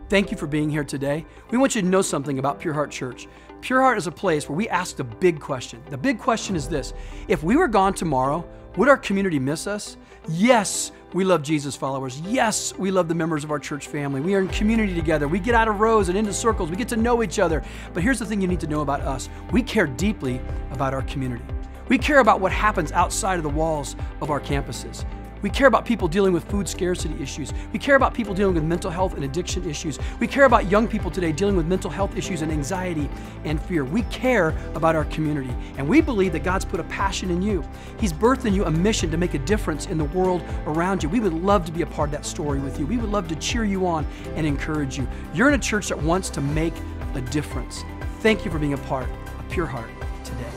Thank you for being here today. We want you to know something about Pure Heart Church. Pure Heart is a place where we ask the big question. The big question is this: if we were gone tomorrow, would our community miss us? Yes, we love Jesus followers. Yes, we love the members of our church family. We are in community together. We get out of rows and into circles. We get to know each other. But here's the thing you need to know about us. We care deeply about our community. We care about what happens outside of the walls of our campuses. We care about people dealing with food scarcity issues. We care about people dealing with mental health and addiction issues. We care about young people today dealing with mental health issues and anxiety and fear. We care about our community. And we believe that God's put a passion in you. He's birthed in you a mission to make a difference in the world around you. We would love to be a part of that story with you. We would love to cheer you on and encourage you. You're in a church that wants to make a difference. Thank you for being a part of Pure Heart today.